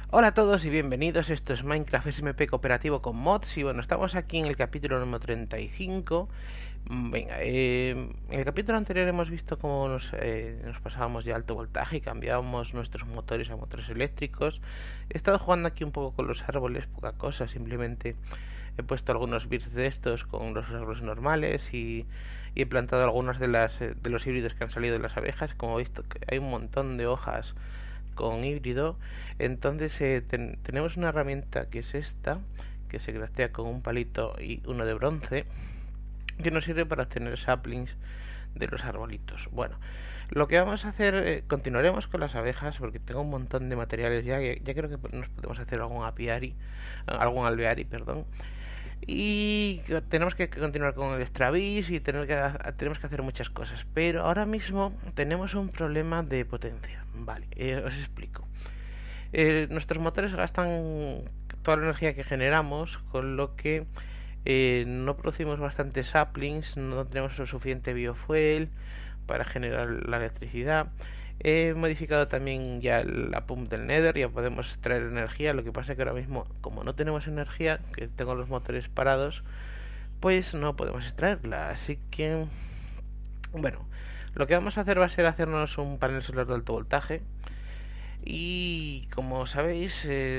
Hola a todos y bienvenidos, esto es Minecraft SMP Cooperativo con mods y bueno, estamos aquí en el capítulo número 35. Venga, en el capítulo anterior hemos visto cómo nos pasábamos de alto voltaje y cambiábamos nuestros motores a motores eléctricos. He estado jugando aquí un poco con los árboles, poca cosa, simplemente he puesto algunos bits de estos con los árboles normales y he plantado algunos de los híbridos que han salido de las abejas. Como he visto que hay un montón de hojas con híbrido, entonces tenemos una herramienta que es esta, que se craftea con un palito y uno de bronce, que nos sirve para obtener saplings de los arbolitos. Bueno, lo que vamos a hacer, continuaremos con las abejas porque tengo un montón de materiales ya creo que nos podemos hacer algún alveari, perdón. Y tenemos que continuar con el Extravis y tenemos que hacer muchas cosas. Pero ahora mismo tenemos un problema de potencia. Vale, os explico. Nuestros motores gastan toda la energía que generamos, con lo que no producimos bastantes saplings, no tenemos lo suficiente biofuel para generar la electricidad. He modificado también ya la pump del Nether, ya podemos extraer energía. Lo que pasa es que ahora mismo, como no tenemos energía, que tengo los motores parados, pues no podemos extraerla. Así que, bueno, lo que vamos a hacer va a ser hacernos un panel solar de alto voltaje. Y como sabéis,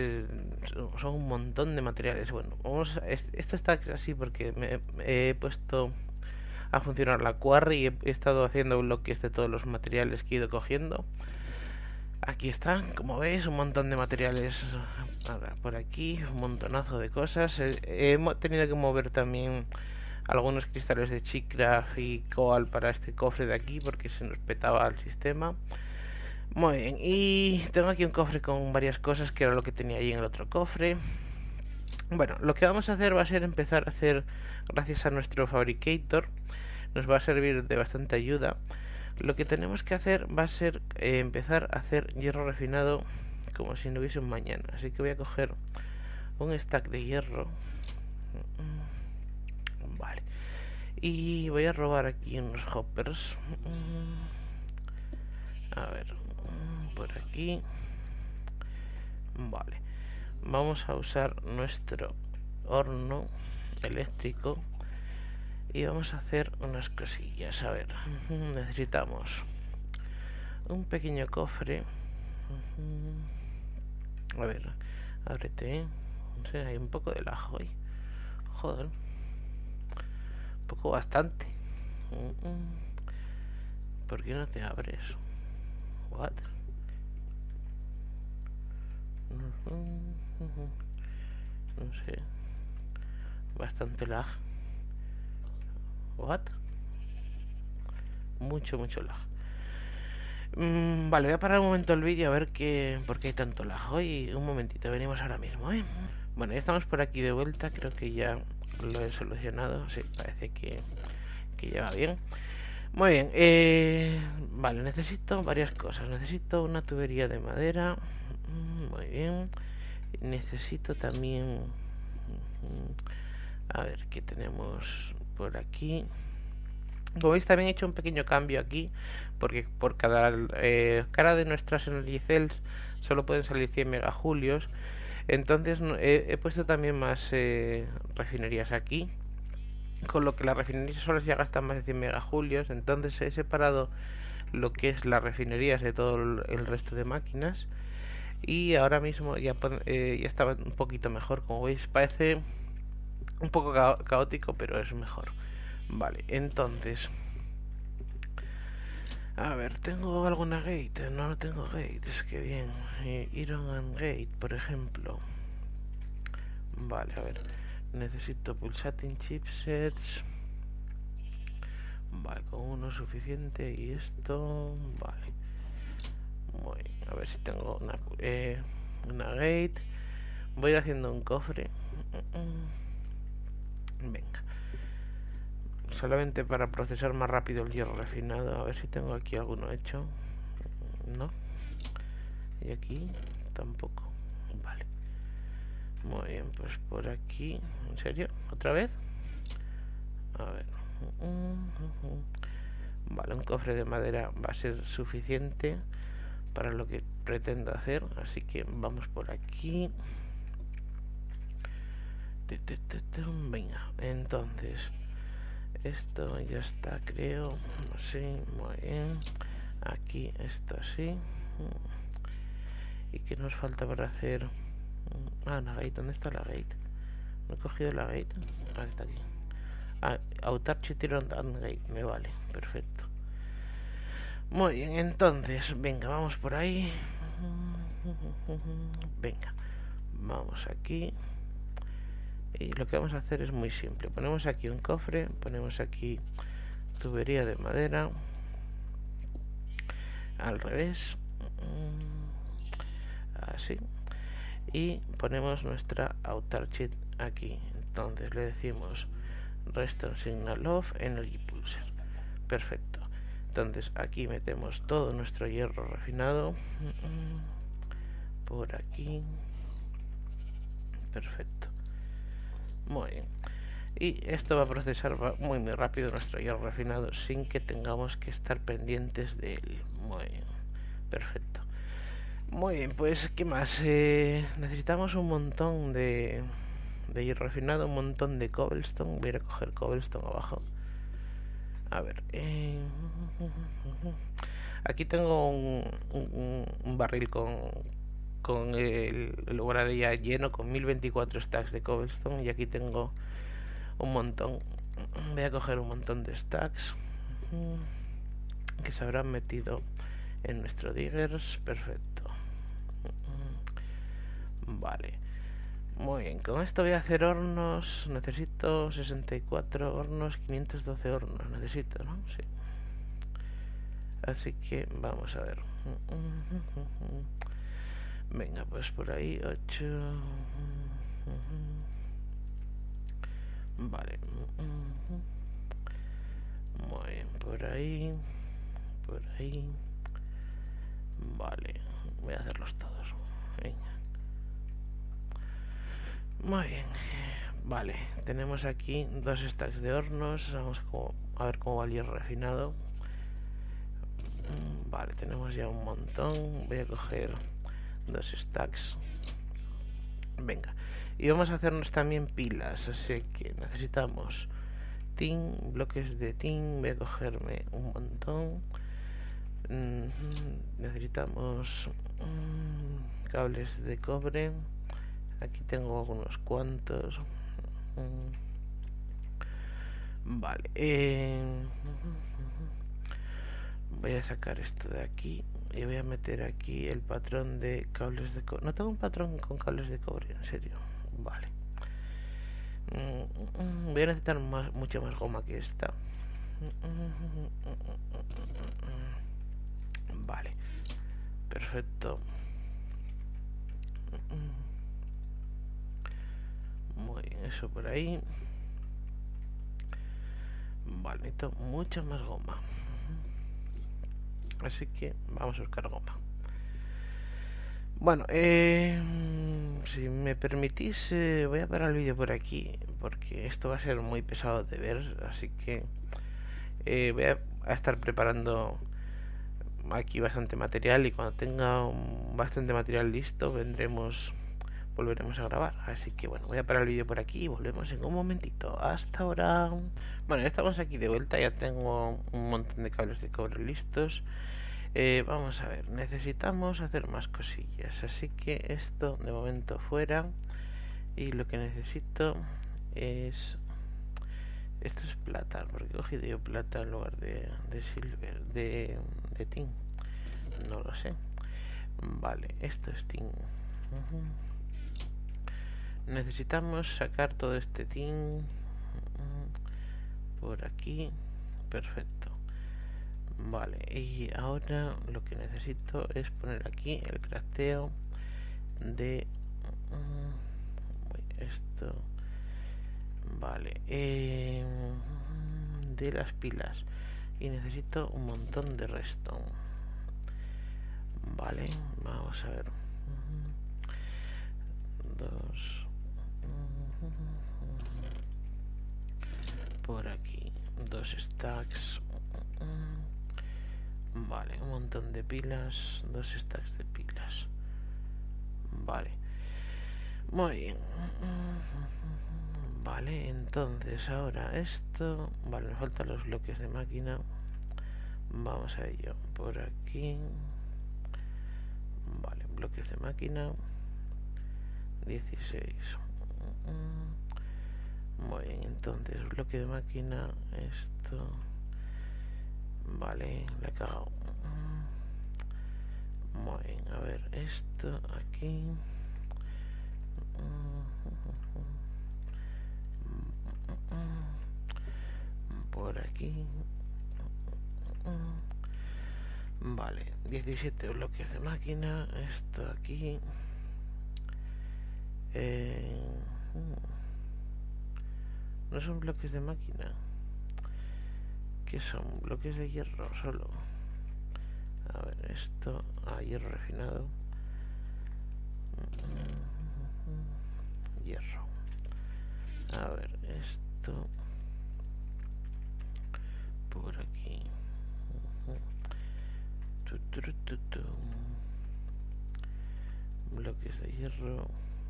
son un montón de materiales. Bueno, esto está así porque me he puesto a funcionar la quarry y he estado haciendo bloques de todos los materiales que he ido cogiendo. Aquí están, como veis, un montón de materiales por aquí, un montonazo de cosas. He tenido que mover también algunos cristales de Chicraft y Coal para este cofre de aquí porque se nos petaba el sistema. Muy bien, y tengo aquí un cofre con varias cosas que era lo que tenía ahí en el otro cofre. Bueno, lo que vamos a hacer va a ser empezar a hacer, gracias a nuestro fabricator, nos va a servir de bastante ayuda. Lo que tenemos que hacer va a ser empezar a hacer hierro refinado como si no hubiese un mañana. Así que voy a coger un stack de hierro. Vale. Y voy a robar aquí unos hoppers. A ver, por aquí. Vale. Vamos a usar nuestro horno eléctrico y vamos a hacer unas cosillas. A ver, necesitamos un pequeño cofre. A ver, ábrete. No sé, hay un poco de lag hoy. Joder, un poco bastante. ¿Por qué no te abres? What? No sé. Bastante lag. What? Mucho lag. Vale, voy a parar un momento el vídeo a ver por qué hay tanto lag hoy. Un momentito, venimos ahora mismo, ¿eh? Bueno, ya estamos por aquí de vuelta. Creo que ya lo he solucionado. Sí, parece que ya va bien. Muy bien, vale, necesito varias cosas. Necesito una tubería de madera. Muy bien. Necesito también... A ver, ¿qué tenemos por aquí? Como veis, también he hecho un pequeño cambio aquí, porque por cada cara de nuestras energy cells solo pueden salir 100 megajulios. Entonces he puesto también más refinerías aquí, con lo que las refinerías solo ya gastan más de 100 megajulios. Entonces he separado lo que es las refinerías de todo el resto de máquinas. Y ahora mismo ya estaba un poquito mejor. Como veis, parece un poco caótico, pero es mejor. Vale, entonces, a ver, ¿tengo alguna gate? No tengo gate, es que bien. Iron and Gate, por ejemplo. Vale, a ver, necesito pulsating chipsets. Vale, con uno suficiente. Y esto, vale. Muy bien, a ver si tengo una gate. Voy a ir haciendo un cofre. Venga. Solamente para procesar más rápido el hierro refinado. A ver si tengo aquí alguno hecho. No. Y aquí tampoco. Vale. Muy bien, pues por aquí. ¿En serio? ¿Otra vez? A ver. Vale, un cofre de madera va a ser suficiente para lo que pretendo hacer, así que vamos por aquí. Venga, entonces esto ya está, creo. Sí, muy bien. Aquí esto así. ¿Y qué nos falta para hacer? Ah, la gate. ¿Dónde está la gate? No he cogido la gate. Ah, está aquí. Ah, Autarch and Gate. Me vale, perfecto. Muy bien, entonces, venga, vamos por ahí. Venga, vamos aquí. Y lo que vamos a hacer es muy simple. Ponemos aquí un cofre, ponemos aquí tubería de madera, al revés, así, y ponemos nuestra Autarch aquí. Entonces le decimos Redstone Signal Off Energy Pulser. Perfecto. Entonces aquí metemos todo nuestro hierro refinado por aquí. Perfecto. Muy bien. Y esto va a procesar muy rápido nuestro hierro refinado sin que tengamos que estar pendientes de él. Muy bien. Perfecto. Muy bien, pues ¿qué más? Necesitamos un montón de hierro refinado, un montón de cobblestone. Voy a ir a coger cobblestone abajo. A ver, aquí tengo un barril con el lugar ya lleno, con 1024 stacks de cobblestone, y aquí tengo un montón. Voy a coger un montón de stacks que se habrán metido en nuestro diggers. Perfecto. Vale. Muy bien, con esto voy a hacer hornos. Necesito 64 hornos, 512 hornos. Necesito, ¿no? Sí. Así que vamos a ver. Venga, pues por ahí 8. Vale. Muy bien, por ahí. Por ahí. Vale. Voy a hacerlos todos. Venga. Muy bien. Vale, tenemos aquí 2 stacks de hornos. Vamos a ver cómo va el hierro refinado. Vale, tenemos ya un montón. Voy a coger 2 stacks. Venga. Y vamos a hacernos también pilas. Así que necesitamos tin, bloques de tin. Voy a cogerme un montón. Necesitamos cables de cobre. Aquí tengo algunos cuantos. Vale. Voy a sacar esto de aquí y voy a meter aquí el patrón de cables de cobre. No tengo un patrón con cables de cobre, en serio. Vale. Voy a necesitar mucha más goma que esta. Vale. Perfecto. Muy bien, eso por ahí. Vale, necesito mucha más goma. Así que vamos a buscar goma. Bueno, si me permitís, voy a parar el vídeo por aquí, porque esto va a ser muy pesado de ver, así que voy a estar preparando aquí bastante material, y cuando tenga bastante material listo volveremos a grabar. Así que bueno, voy a parar el vídeo por aquí y volvemos en un momentito. Hasta ahora. Bueno, ya estamos aquí de vuelta, ya tengo un montón de cables de cobre listos. Vamos a ver, necesitamos hacer más cosillas, así que esto de momento fuera, y lo que necesito es esto es plata, porque he cogido yo plata en lugar de silver, de tin, no lo sé. Vale, esto es tin. Necesitamos sacar todo este tin por aquí. Perfecto. Vale, y ahora lo que necesito es poner aquí el crafteo de esto. Vale, de las pilas, y necesito un montón de redstone. Vale, vamos a ver. 2 por aquí, 2 stacks. Vale, un montón de pilas, 2 stacks de pilas. Vale, muy bien. Vale, entonces ahora esto. Vale, me faltan los bloques de máquina. Vamos a ello. Por aquí. Vale, bloques de máquina. 16. Muy bien, entonces bloque de máquina. Esto. Vale, la he cagado. Muy bien, a ver, esto aquí. Por aquí. Vale, 17 bloques de máquina. Esto aquí. No son bloques de máquina. ¿Qué son? Bloques de hierro solo. A ver, esto. Hierro refinado. Hierro. A ver, esto. Por aquí. Bloques de hierro.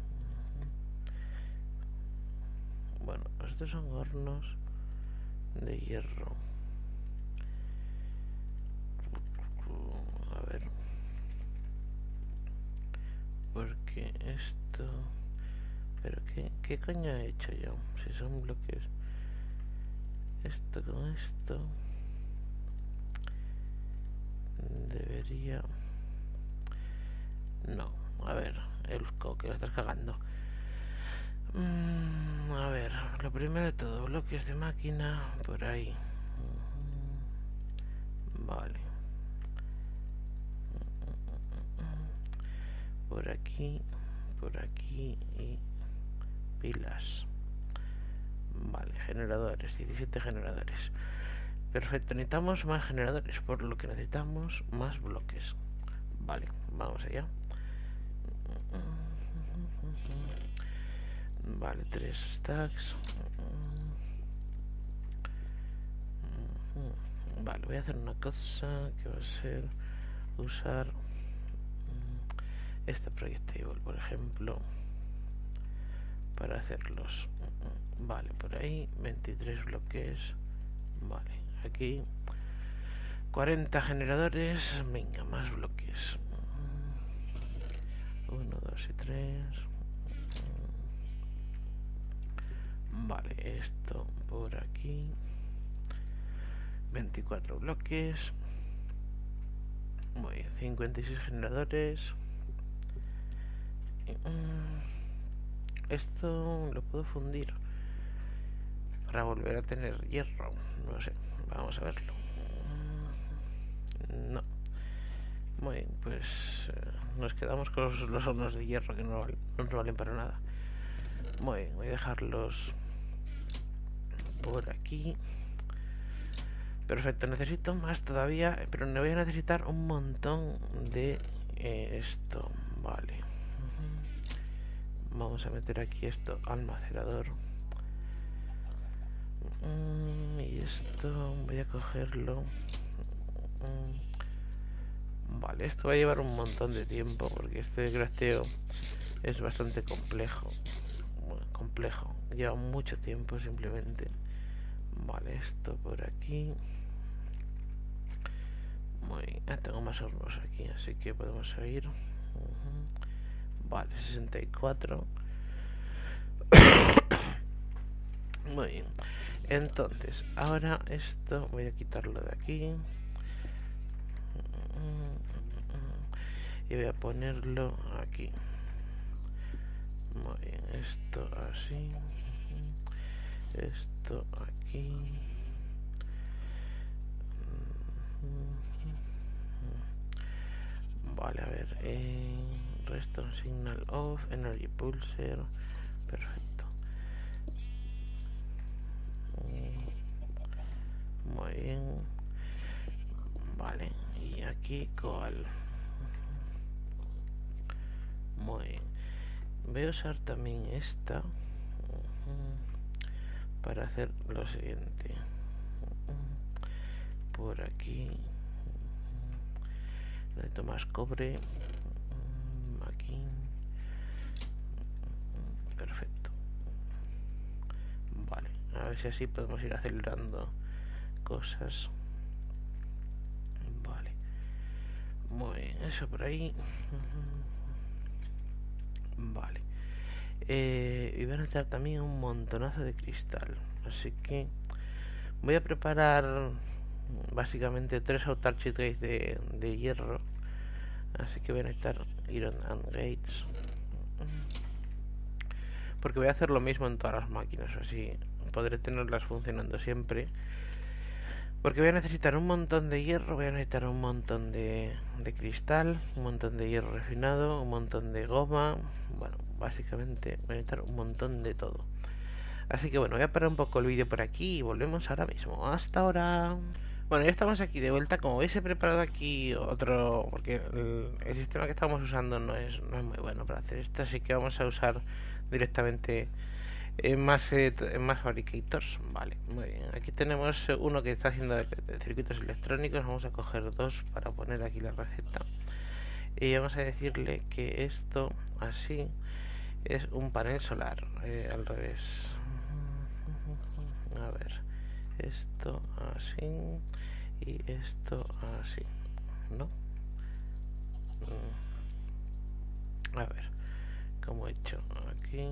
Bueno, estos son hornos de hierro. A ver. Porque esto... ¿Pero qué coño he hecho yo? Si son bloques... Esto con esto... Debería... No, a ver, Elfco, que lo estás cagando. A ver, lo primero de todo, bloques de máquina por ahí. Vale. Por aquí y pilas. Vale, generadores, 17 generadores. Perfecto, necesitamos más generadores, por lo que necesitamos más bloques. Vale, vamos allá. Vale, 3 stacks. Vale, voy a hacer una cosa que va a ser usar este projectable, por ejemplo, para hacerlos. Vale, por ahí 23 bloques. Vale, aquí 40 generadores. Venga, más bloques. 1, 2 y 3. Vale, esto por aquí. 24 bloques. Muy bien, 56 generadores. Esto lo puedo fundir para volver a tener hierro. No sé, vamos a verlo. No. Muy bien, pues nos quedamos con los hornos de hierro que no nos valen para nada. Muy bien, voy a dejarlos por aquí. Perfecto, necesito más todavía, pero me voy a necesitar un montón de esto. Vale. Vamos a meter aquí esto al macerador. Y esto voy a cogerlo. Vale, esto va a llevar un montón de tiempo porque este crafteo es bastante complejo. Bueno, complejo, lleva mucho tiempo simplemente. Vale, esto por aquí. Muy bien, tengo más hornos aquí, así que podemos seguir. Vale, 64. Muy bien. Entonces, ahora esto voy a quitarlo de aquí. Y voy a ponerlo aquí. Muy bien, esto así. Esto aquí. Vale, a ver. Restore signal off. Energy pulser. Perfecto. Muy bien. Vale. Y aquí coal. Muy bien. Voy a usar también esta para hacer lo siguiente. Por aquí. Necesito más cobre. Aquí. Perfecto. Vale, a ver si así podemos ir acelerando cosas. Vale. Muy bien, eso por ahí. Vale. Y voy a necesitar también un montonazo de cristal. Así que voy a preparar básicamente 3 Autarchic Gates de hierro. Así que voy a necesitar Iron and Gates. Porque voy a hacer lo mismo en todas las máquinas. Así podré tenerlas funcionando siempre. Porque voy a necesitar un montón de hierro, voy a necesitar un montón de cristal, un montón de hierro refinado, un montón de goma. Bueno, básicamente voy a necesitar un montón de todo. Así que bueno, voy a parar un poco el vídeo por aquí y volvemos ahora mismo. Hasta ahora. Bueno, ya estamos aquí de vuelta. Como veis, he preparado aquí otro, porque el sistema que estamos usando no es muy bueno para hacer esto, así que vamos a usar directamente más fabricators. Vale, muy bien. Aquí tenemos uno que está haciendo circuitos electrónicos. Vamos a coger dos para poner aquí la receta y vamos a decirle que esto así es un panel solar, al revés. A ver, esto así y esto así, ¿no? A ver, como he hecho aquí.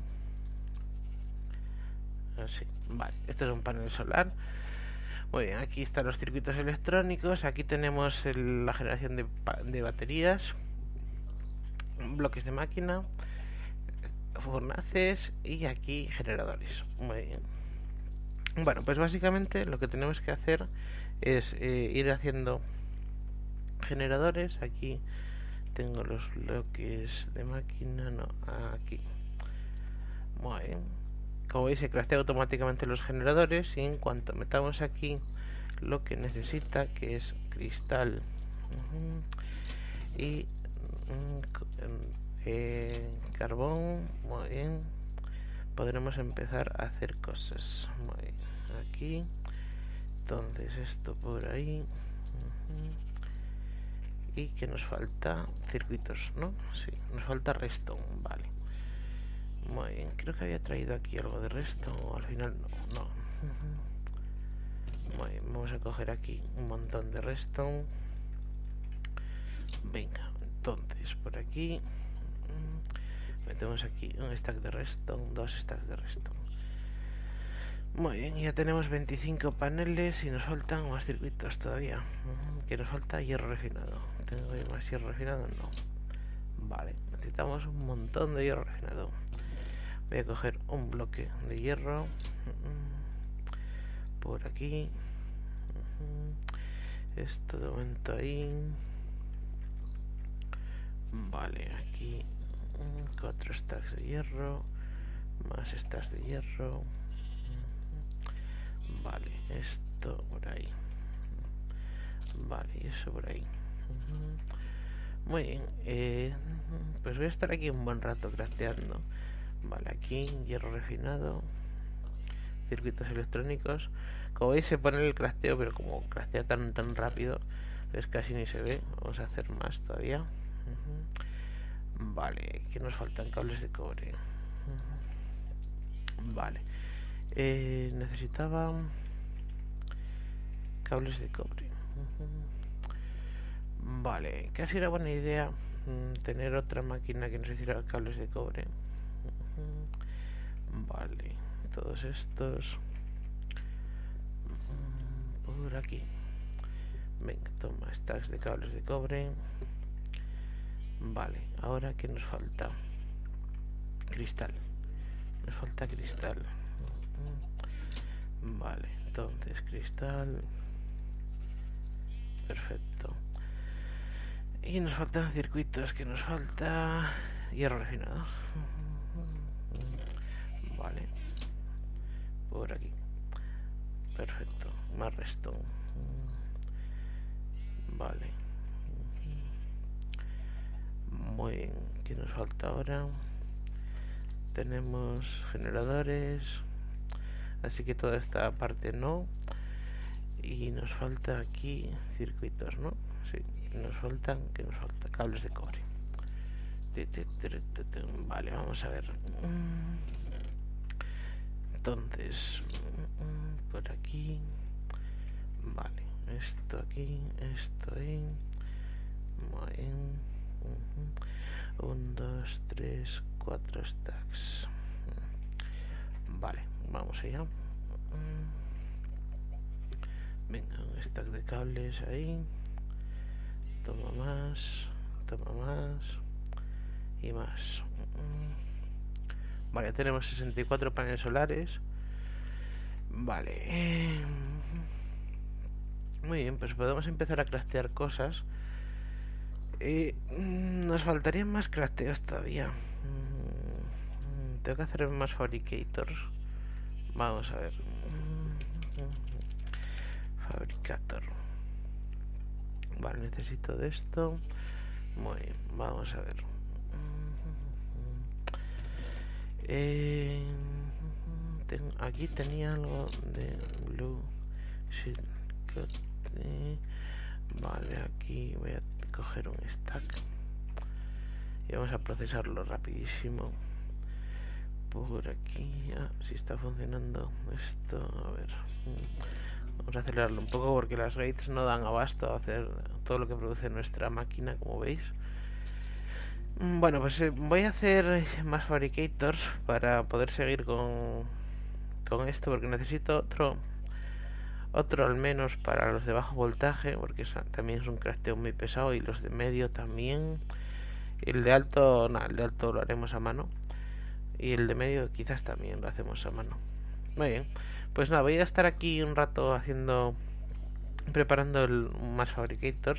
Así, vale, este es un panel solar. Muy bien, aquí están los circuitos electrónicos. Aquí tenemos la generación de baterías, bloques de máquina, fornaces y aquí generadores. Muy bien. Bueno, pues básicamente lo que tenemos que hacer es ir haciendo generadores. Aquí tengo los bloques de máquina, no, aquí. Muy bien. Como veis, se craftea automáticamente los generadores y en cuanto metamos aquí lo que necesita, que es cristal y carbón, muy bien, podremos empezar a hacer cosas. Muy bien. Aquí, entonces esto por ahí. Y que nos falta circuitos, ¿no? Sí, nos falta redstone, vale. Muy bien, creo que había traído aquí algo de redstone, o al final no. Muy bien, vamos a coger aquí un montón de redstone. Venga, entonces por aquí metemos aquí un stack de redstone, 2 stacks de redstone. Muy bien, ya tenemos 25 paneles y nos faltan más circuitos todavía. Que nos falta hierro refinado. ¿Tengo más hierro refinado? No. Vale, necesitamos un montón de hierro refinado. Voy a coger un bloque de hierro por aquí. Esto de momento ahí. Vale, aquí 4 stacks de hierro, más stacks de hierro. Vale, esto por ahí. Vale, y eso por ahí. Muy bien, pues voy a estar aquí un buen rato crafteando. Vale, aquí hierro refinado, circuitos electrónicos. Como veis, se pone el crafteo, pero como craftea tan rápido, pues casi ni se ve. Vamos a hacer más todavía. Vale, que nos faltan cables de cobre. Vale, necesitaba cables de cobre. Vale, casi era buena idea tener otra máquina que nos hiciera cables de cobre. Vale, todos estos por aquí. Venga, toma stacks de cables de cobre. Vale, ahora ¿qué nos falta? Cristal. Nos falta cristal. Vale, entonces cristal. Perfecto. Y nos faltan circuitos, que nos falta hierro refinado. Vale, por aquí. Perfecto, más redstone. Vale. Muy bien, ¿qué nos falta ahora? Tenemos generadores, así que toda esta parte no. Y nos falta aquí circuitos, ¿no? Sí, nos faltan cables de cobre. Vale, vamos a ver. Entonces, por aquí. Vale, esto aquí, esto ahí. Muy bien. 1, 2, 3, 4 stacks. Vale, vamos allá. Venga, un stack de cables ahí. Toma más y más. Vale, ya tenemos 64 paneles solares. Vale. Muy bien, pues podemos empezar a craftear cosas. Nos faltarían más crafteos todavía. Tengo que hacer más fabricators. Vamos a ver. Fabricator. Vale, necesito de esto. Muy bien, vamos a ver. Aquí tenía algo de blue sheet. Vale, aquí voy a coger un stack y vamos a procesarlo rapidísimo. Por aquí, si está funcionando esto, a ver. Vamos a acelerarlo un poco porque las rates no dan abasto a hacer todo lo que produce nuestra máquina, como veis. Bueno, pues voy a hacer más fabricators para poder seguir con esto, porque necesito otro al menos para los de bajo voltaje, porque también es un crafteo muy pesado, y los de medio también. El de alto, no, el de alto lo haremos a mano, y el de medio quizás también lo hacemos a mano. Muy bien, pues nada, voy a estar aquí un rato preparando más fabricators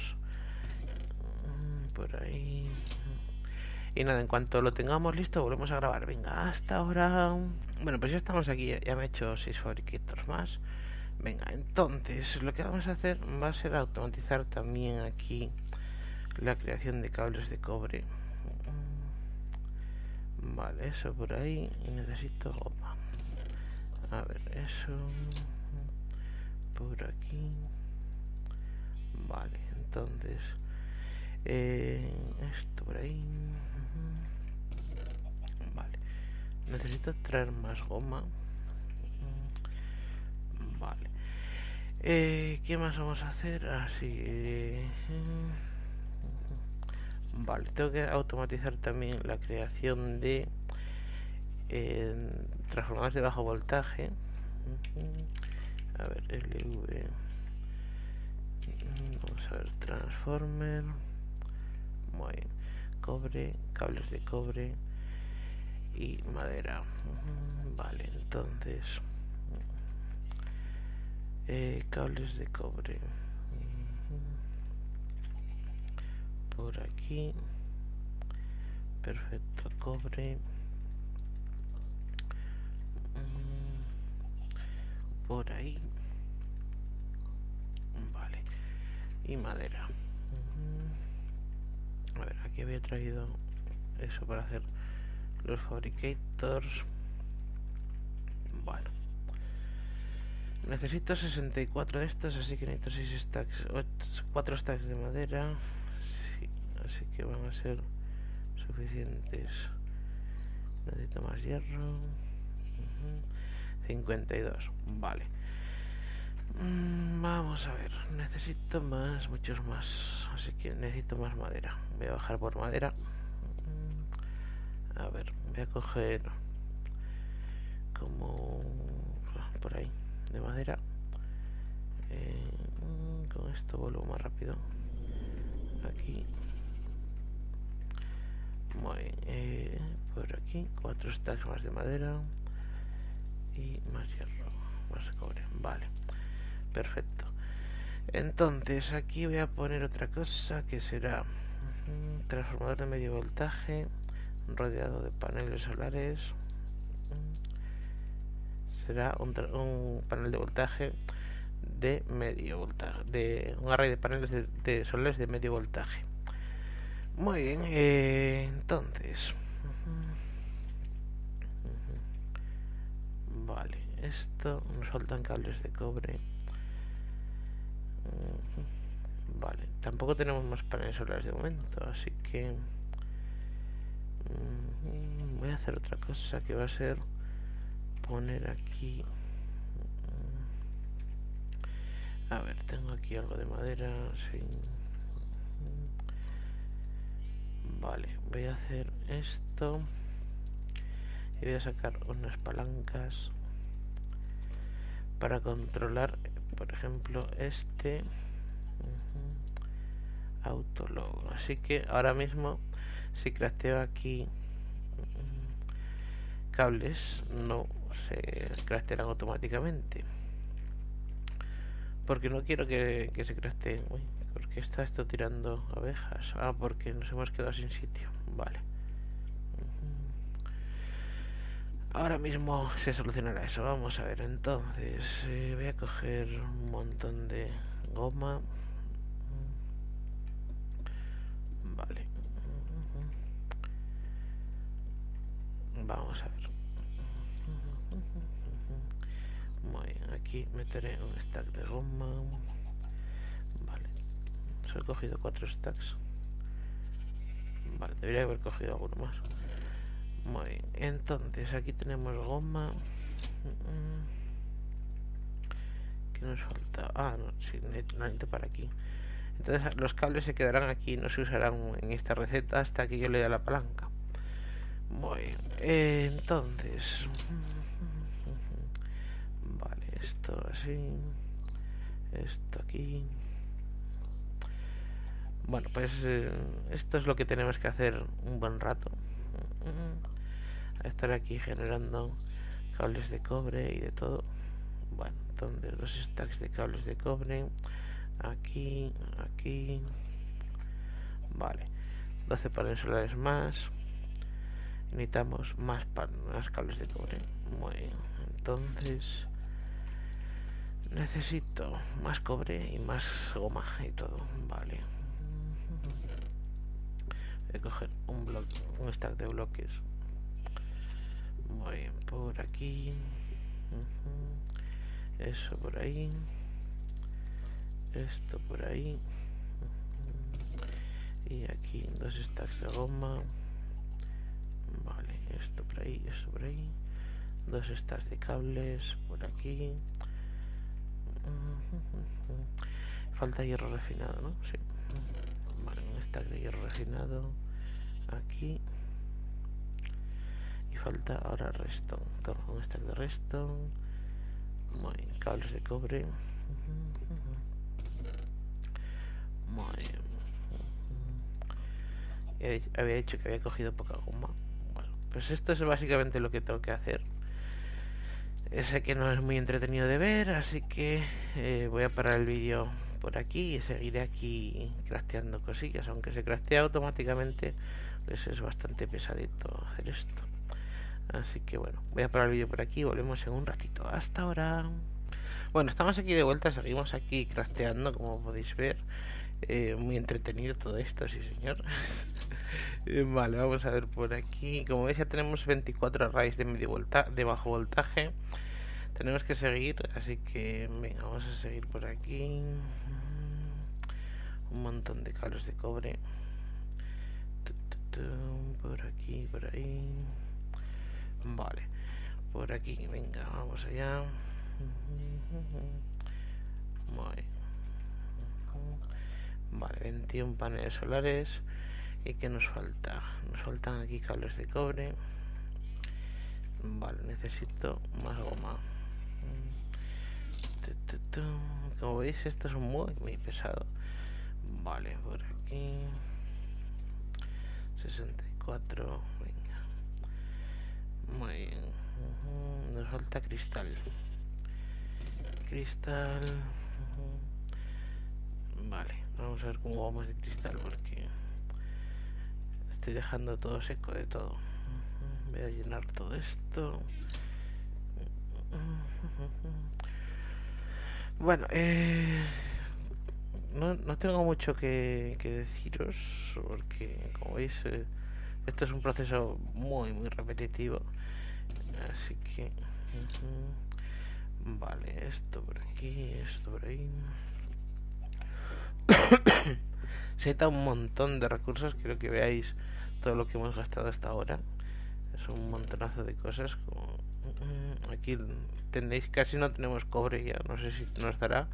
por ahí. Y nada, en cuanto lo tengamos listo volvemos a grabar. Venga, hasta ahora. Bueno, pues ya estamos aquí, ya me he hecho 6 fabricators más. Venga, entonces lo que vamos a hacer va a ser automatizar también aquí la creación de cables de cobre. Vale, eso por ahí. Y necesito goma. A ver, eso por aquí. Vale, entonces esto por ahí. Vale, necesito traer más goma. Vale, ¿qué más vamos a hacer? Así, vale, tengo que automatizar también la creación de transformadores de bajo voltaje. A ver, LV. Vamos a ver, transformer. Muy bien. Cobre, cables de cobre y madera. Vale, entonces cables de cobre por aquí. Perfecto, cobre por ahí. Vale, y madera. A ver, aquí había traído eso para hacer los fabricators. Bueno, necesito 64 de estos, así que necesito 6 stacks, 4 stacks de madera. Sí, así que van a ser suficientes. Necesito más hierro. 52, vale. Vamos a ver, necesito muchos más, así que necesito más madera. Voy a bajar por madera. A ver, voy a coger como por ahí de madera. Con esto vuelvo más rápido. Aquí. Muy bien, por aquí 4 stacks más de madera y más hierro, más cobre. Vale, perfecto. Entonces aquí voy a poner otra cosa que será transformador de medio voltaje rodeado de paneles solares. Será un panel de voltaje de medio voltaje, de un array de paneles de solares de medio voltaje. Muy bien, entonces vale, esto nos faltan cables de cobre. Vale, tampoco tenemos más paneles solares de momento, así que voy a hacer otra cosa, que va a ser poner aquí, a ver, tengo aquí algo de madera, sí. Vale, voy a hacer esto y voy a sacar unas palancas para controlar, por ejemplo, este autolog. Así que ahora mismo, si crafteo aquí cables, no se craftearán automáticamente, porque no quiero que se crafteen. Uy, ¿por qué está esto tirando abejas? Ah, porque nos hemos quedado sin sitio. Vale. Ahora mismo se solucionará eso. Vamos a ver, entonces voy a coger un montón de goma. Vale. Vamos a ver. Muy bien, aquí meteré un stack de goma. Vale. Solo he cogido 4 stacks. Vale, debería haber cogido alguno más. Muy bien, entonces aquí tenemos goma. ¿Qué nos falta? Ah, no, sí, necesito para aquí. Entonces los cables se quedarán aquí, no se usarán en esta receta hasta que yo le dé la palanca. Muy bien, entonces vale, esto así, esto aquí. Bueno, pues esto es lo que tenemos que hacer un buen rato. A estar aquí generando cables de cobre y de todo. Bueno, entonces 2 stacks de cables de cobre. Aquí, aquí. Vale, 12 paneles solares más. Necesitamos más cables de cobre. Muy bien, entonces necesito más cobre y más goma y todo. Vale, voy a coger un stack de bloques. Muy bien, por aquí. Eso por ahí. Esto por ahí. Y aquí 2 stacks de goma. Vale, esto por ahí, esto por ahí. 2 stacks de cables por aquí. Falta hierro refinado, ¿no? Sí. Vale, un stack de hierro refinado aquí. Y falta ahora redstone. Toma un stack de redstone. Muy bien, cables de cobre. Muy bien. Había dicho que había cogido poca goma. Bueno, pues esto es básicamente lo que tengo que hacer. Sé que no es muy entretenido de ver, así que voy a parar el vídeo por aquí y seguiré aquí crafteando cosillas. Aunque se craftea automáticamente, pues es bastante pesadito hacer esto. Así que bueno, voy a parar el vídeo por aquí y volvemos en un ratito. Hasta ahora. Bueno, estamos aquí de vuelta, seguimos aquí crafteando, como podéis ver. Muy entretenido todo esto, sí señor. Vale, vamos a ver por aquí. Como veis ya tenemos 24 arrays de bajo voltaje. Tenemos que seguir, así que venga, vamos a seguir por aquí. Un montón de cables de cobre. Por aquí, por ahí. Vale, por aquí, venga, vamos allá. Muy bien. Vale, 21 paneles solares. ¿Y qué nos falta? Nos faltan aquí cables de cobre. Vale, necesito más goma. Como veis, esto es muy pesado. Vale, por aquí 64. Venga. Muy bien. Nos falta cristal. Vale, vamos a ver cómo vamos de cristal, porque estoy dejando todo seco de todo. Voy a llenar todo esto. Bueno, no tengo mucho que deciros, porque como veis esto es un proceso muy repetitivo, así que vale, esto por aquí, esto por ahí. Se necesita un montón de recursos. Quiero que veáis todo lo que hemos gastado hasta ahora. Es un montonazo de cosas. Aquí tenéis, casi no tenemos cobre ya. No sé si nos dará.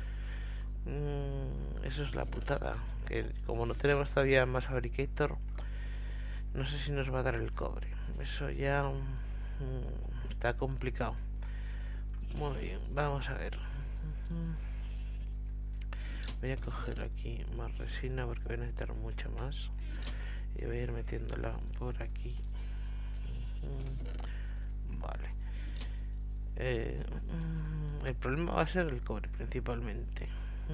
Eso es la putada. Que como no tenemos todavía más Fabricator, no sé si nos va a dar el cobre. Eso ya está complicado. Muy bien, vamos a ver. Voy a coger aquí más resina porque voy a necesitar mucho más. Y voy a ir metiéndola por aquí. Vale. El problema va a ser el cobre principalmente.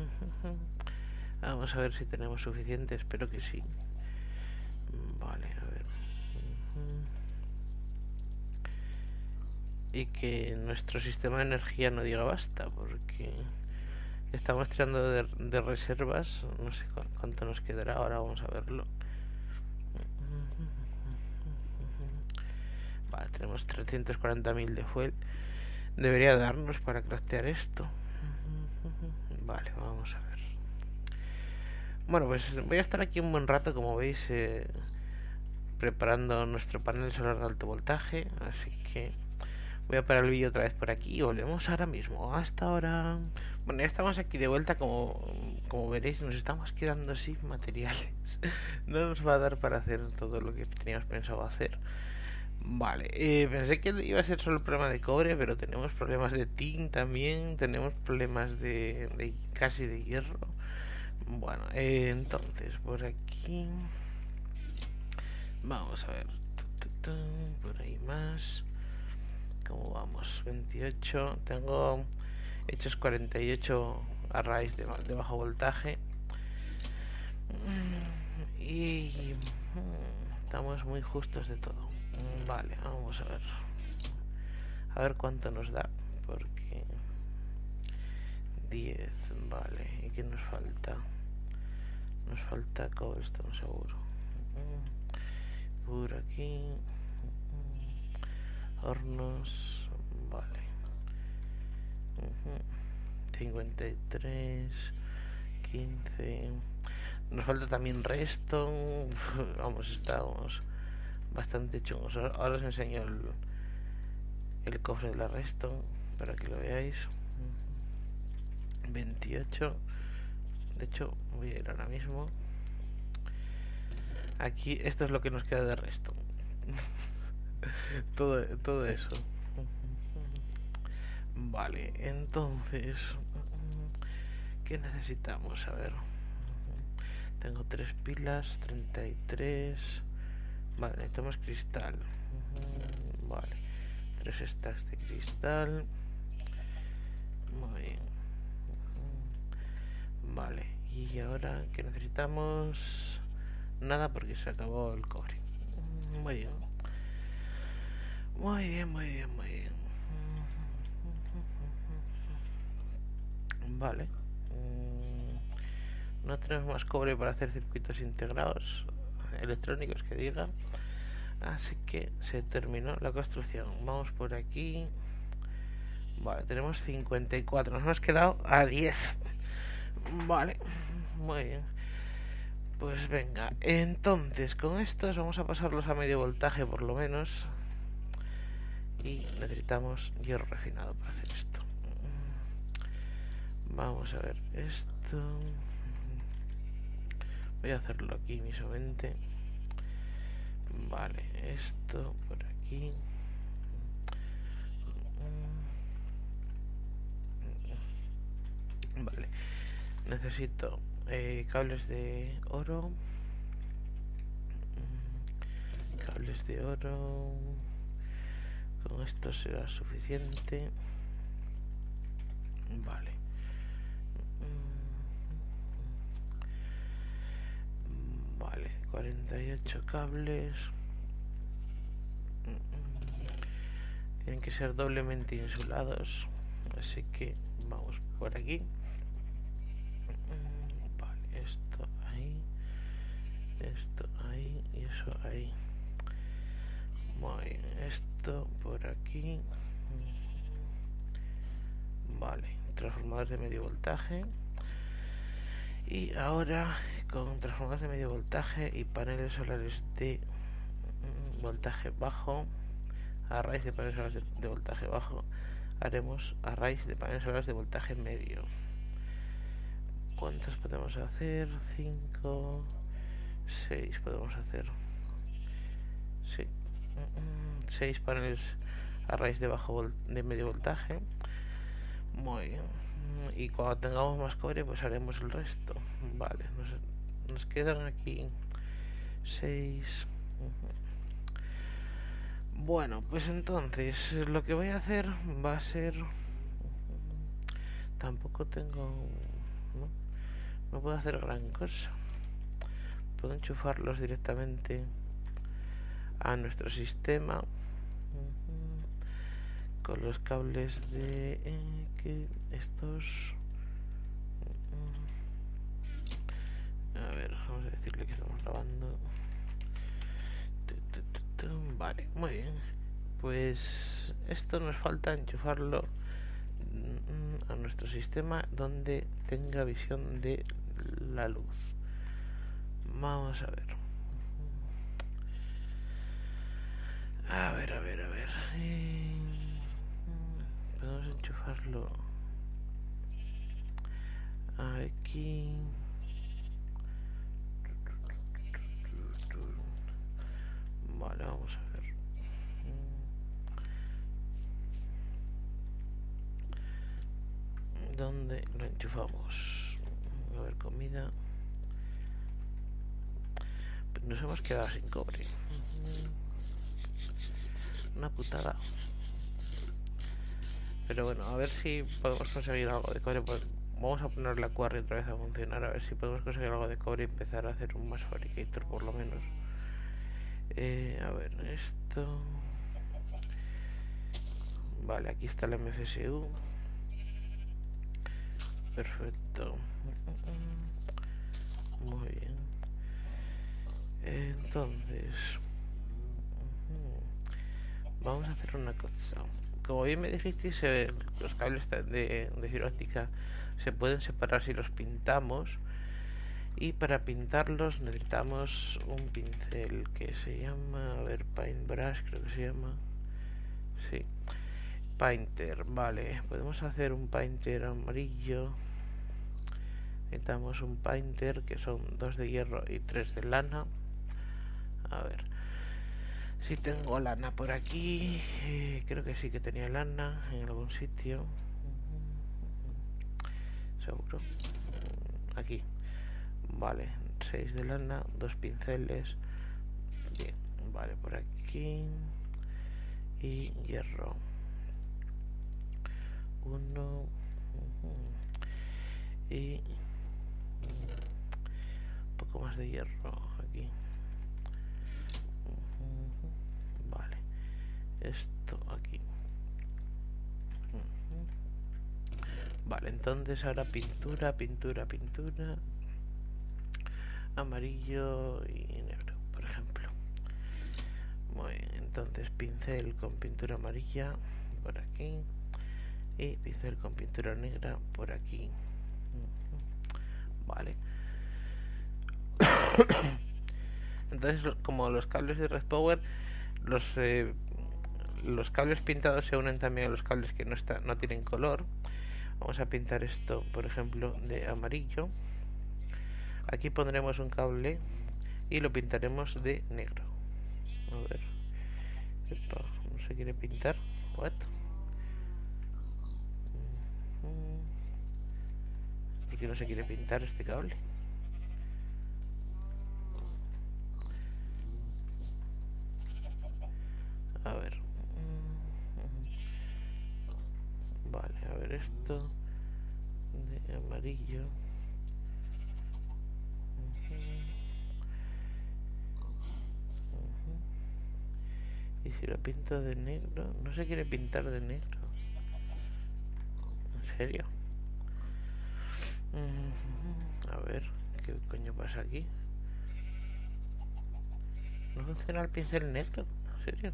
Vamos a ver si tenemos suficiente. Espero que sí. Vale, a ver. Y que nuestro sistema de energía no diga basta, porque estamos tirando de reservas. No sé cuánto nos quedará. Ahora vamos a verlo. Vale, tenemos 340.000 de fuel. Debería darnos para craftear esto. Vale, vamos a ver. Bueno, pues voy a estar aquí un buen rato, como veis, preparando nuestro panel solar de alto voltaje. Así que voy a parar el vídeo otra vez por aquí y volvemos ahora mismo. Hasta ahora. Bueno, ya estamos aquí de vuelta. Como veréis, nos estamos quedando sin materiales. No nos va a dar para hacer todo lo que teníamos pensado hacer. Vale, pensé que iba a ser solo el problema de cobre, pero tenemos problemas de tin también, tenemos problemas de casi de hierro. Bueno, entonces por aquí vamos a ver, por ahí más. ¿Cómo vamos? 28, tengo hechos 48 arrays de bajo voltaje y estamos muy justos de todo. Vale, vamos a ver. A ver cuánto nos da. Porque 10, vale. ¿Y qué nos falta? Nos falta cobblestone seguro. Por aquí. Hornos. Vale. 53. 15. Nos falta también redstone. Vamos, estamos bastante chungos. Ahora os enseño el cofre de la redstone para que lo veáis. 28. De hecho, voy a ir ahora mismo. Aquí, esto es lo que nos queda de redstone. todo eso. Vale, entonces, ¿qué necesitamos? A ver. Tengo 3 pilas, 33. Vale, necesitamos cristal. Vale, 3 stacks de cristal. Muy bien. Vale, y ahora que necesitamos nada porque se acabó el cobre. Muy bien. Muy bien, muy bien, muy bien. Vale. No tenemos más cobre para hacer circuitos integrados electrónicos que diga. Así que se terminó la construcción. Vamos por aquí. Vale, tenemos 54. Nos hemos quedado a 10. Vale, muy bien. Pues venga, entonces con estos vamos a pasarlos a medio voltaje por lo menos. Y necesitamos hierro refinado para hacer esto. Vamos a ver esto. Voy a hacerlo aquí mismamente. Vale, esto por aquí. Vale, necesito cables de oro. Cables de oro. Con esto será suficiente. Vale. Vale, 48 cables. Tienen que ser doblemente insulados. Así que vamos por aquí. Vale, esto ahí. Esto ahí y eso ahí. Muy bien, esto por aquí. Vale, transformadores de medio voltaje. Y ahora con transformadores de medio voltaje y paneles solares de voltaje bajo, a raíz de paneles solares de voltaje bajo, haremos a raíz de paneles solares de voltaje medio. ¿Cuántos podemos hacer? 5, 6 podemos hacer. Sí. 6 paneles a raíz de medio voltaje. Muy bien. Y cuando tengamos más cobre, pues haremos el resto. Vale, nos quedan aquí 6. Bueno, pues entonces lo que voy a hacer va a ser... Tampoco tengo... No puedo hacer gran cosa. Puedo enchufarlos directamente a nuestro sistema con los cables de que estos a ver, vamos a decirle que estamos grabando. Vale, muy bien. Pues esto nos falta enchufarlo a nuestro sistema donde tenga visión de la luz. Vamos a ver. A ver. Podemos enchufarlo aquí. Vale, vamos a ver. ¿Dónde lo enchufamos? A ver, comida. Nos hemos quedado sin cobre. Una putada. Pero bueno, a ver si podemos conseguir algo de cobre. Pues vamos a poner la quarry otra vez a funcionar. A ver si podemos conseguir algo de cobre y empezar a hacer un mass fabricator por lo menos. A ver, esto... Vale, aquí está el MFSU. Perfecto. Muy bien. Entonces... Vamos a hacer una cosa. Como bien me dijisteis, los cables de fibra óptica se pueden separar si los pintamos. Y para pintarlos necesitamos un pincel que se llama, a ver, Paintbrush creo que se llama. Sí, Painter, vale. Podemos hacer un Painter amarillo. Necesitamos un Painter que son 2 de hierro y 3 de lana. A ver si tengo lana por aquí. Creo que sí que tenía lana en algún sitio. Seguro. Aquí. Vale, 6 de lana, 2 pinceles. Bien, vale, por aquí. Y hierro. 1. Y un poco más de hierro aquí. Vale, esto aquí. Vale, entonces ahora pintura. Amarillo y negro, por ejemplo. Muy bien, entonces pincel con pintura amarilla por aquí y pincel con pintura negra por aquí. Vale. Entonces, como los cables de Red Power, los cables pintados se unen también a los cables que no tienen color. Vamos a pintar esto, por ejemplo, de amarillo. Aquí pondremos un cable y lo pintaremos de negro. A ver. Epa, no se quiere pintar. What? ¿Por qué no se quiere pintar este cable? A ver. Vale, a ver esto de amarillo. Y si lo pinto de negro, no se quiere pintar de negro. ¿En serio? A ver, ¿qué coño pasa aquí? ¿No funciona el pincel negro? ¿En serio?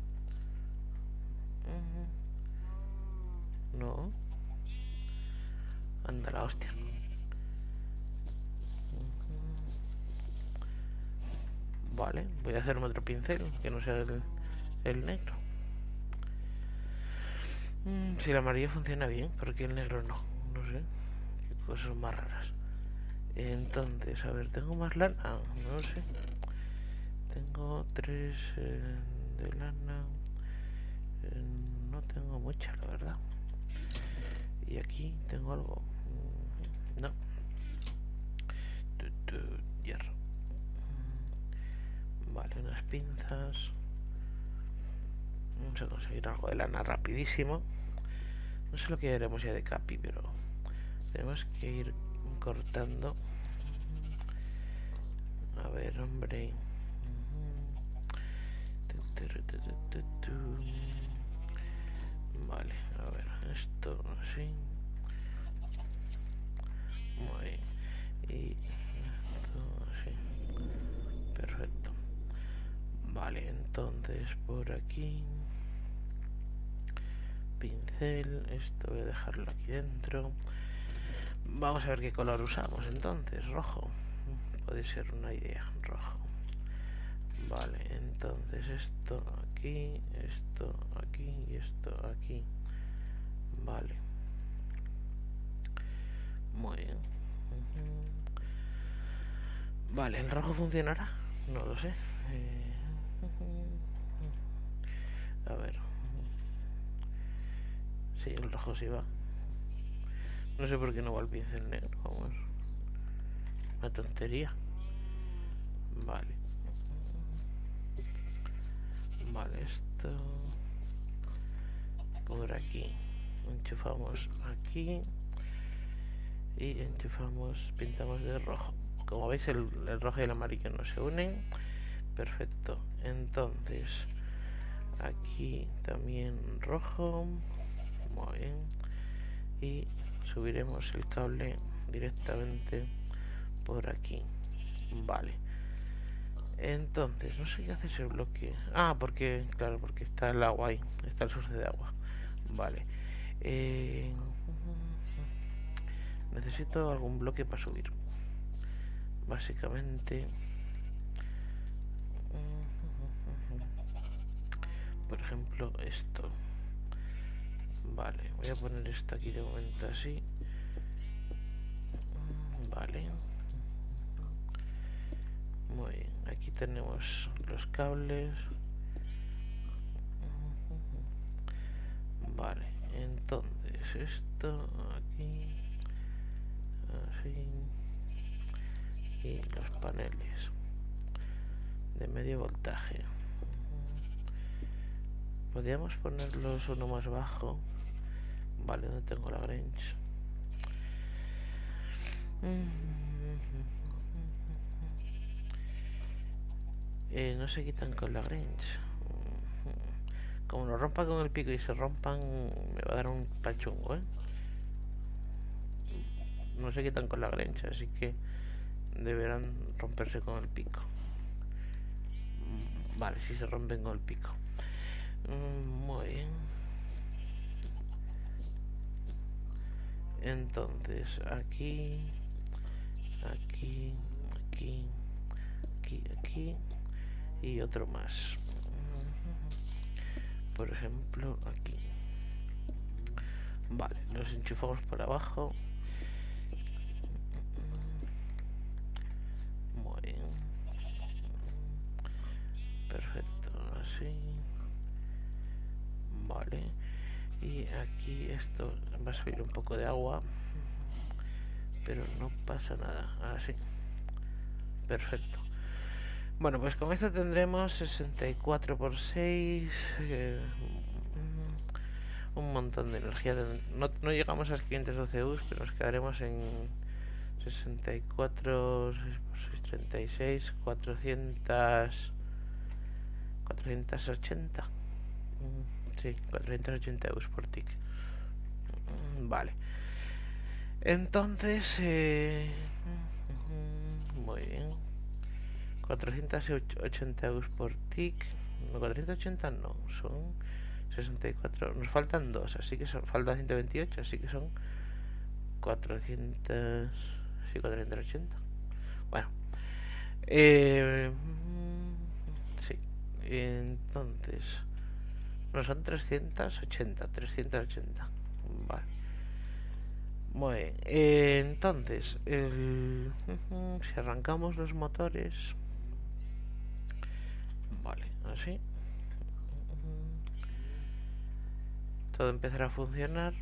No. Anda la hostia. Vale, voy a hacerme otro pincel que no sea el negro. Si el amarillo funciona bien, porque el negro no. No sé, qué cosas más raras. Entonces, a ver, ¿tengo más lana? No sé. Tengo 3 de lana. No tengo mucha, la verdad. Y aquí tengo algo. No. Hierro. Vale, unas pinzas. Vamos a conseguir algo de lana rapidísimo. No sé lo que haremos ya de capi, pero tenemos que ir cortando. A ver, hombre. Vale, a ver, esto así. Muy bien. Y esto así. Perfecto. Vale, entonces por aquí. Pincel. Esto voy a dejarlo aquí dentro. Vamos a ver qué color usamos entonces. Rojo. Puede ser una idea. Rojo. Vale, entonces esto aquí, esto aquí y esto aquí. Vale. Muy bien. Vale, ¿el rojo funcionará? No lo sé. A ver. Sí, el rojo sí va. No sé por qué no va el pincel negro. Vamos. Una tontería. Vale. Vale, esto por aquí. Enchufamos aquí. Y enchufamos, pintamos de rojo. Como veis el rojo y el amarillo no se unen. Perfecto. Entonces aquí también rojo. Muy bien. Y subiremos el cable directamente por aquí. Vale. Entonces, no sé qué hace ese bloque. Ah, porque, claro, porque está el agua ahí. Está el source de agua. Vale. Necesito algún bloque para subir. Básicamente. Por ejemplo, esto. Vale, voy a poner esto aquí de momento así. Vale. Muy bien, aquí tenemos los cables. Vale, entonces esto aquí, así, y los paneles de medio voltaje. Podríamos ponerlos uno más bajo. Vale, ¿dónde tengo la Grange? No se quitan con la Grange. Como lo rompa con el pico y se rompan, me va a dar un pachungo, ¿eh? No se quitan con la Grange, así que deberán romperse con el pico. Vale, si se rompen con el pico. Muy bien. Entonces, aquí, aquí, aquí, aquí, aquí y otro más. Por ejemplo, aquí. Vale, los enchufamos por abajo. Muy bien. Perfecto, así. Vale. Y aquí esto va a subir un poco de agua, pero no pasa nada. Así. Perfecto. Bueno, pues con esto tendremos 64 por 6. Un montón de energía. No llegamos a los 512 US, pero nos quedaremos en 64, 36, 480. Sí, 480 euros por tick. Vale. Entonces, muy bien. 480 euros por tick. No, 480 no, son 64. Nos faltan 2, así que faltan 128, así que son 400. Sí, 480. Bueno. Entonces, no son 380. Vale. Muy bien. Entonces, si arrancamos los motores, vale, así, todo empezará a funcionar.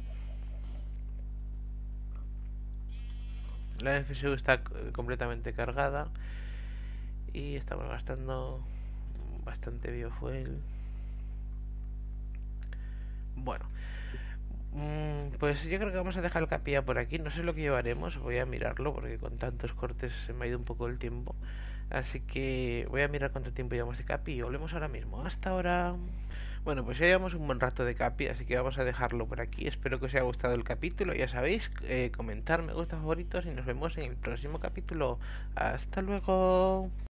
La FSU está completamente cargada y estamos gastando bastante biofuel. Bueno, pues yo creo que vamos a dejar el capilla por aquí. No sé lo que llevaremos, voy a mirarlo porque con tantos cortes se me ha ido un poco el tiempo. Así que voy a mirar cuánto tiempo llevamos de capi y volvemos ahora mismo. Hasta ahora. Bueno, pues ya llevamos un buen rato de capi, así que vamos a dejarlo por aquí. Espero que os haya gustado el capítulo. Ya sabéis, comentar, me gusta, favoritos y nos vemos en el próximo capítulo. Hasta luego.